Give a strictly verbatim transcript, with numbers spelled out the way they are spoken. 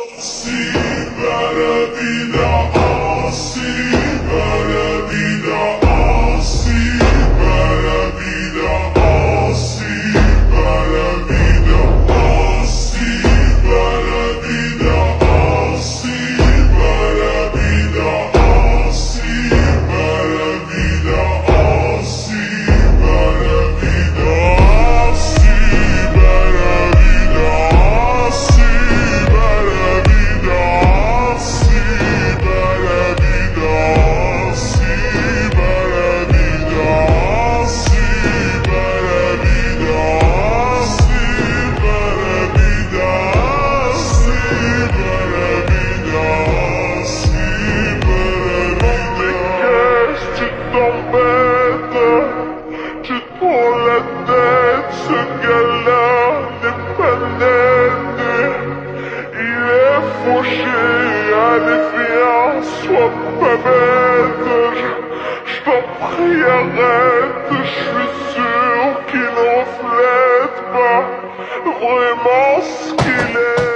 Así va la vida, así va la vida, así va la vida, así va la vida, así va la vida, así va la vida, así va la vida, así va la vida, así va la vida, así va la vida, así va la vida, así va la vida, así va la vida, así va la vida, así va la vida, así va la vida. Qu'est-ce que tu t'embêtes? Tu te prends la tête, ce gars-là n'est pas net. Il est fauché, allez viens, sois pas bête. Je t'en prie arrête, je suis sûr qu'il ne reflète pas vraiment ce qu'il est.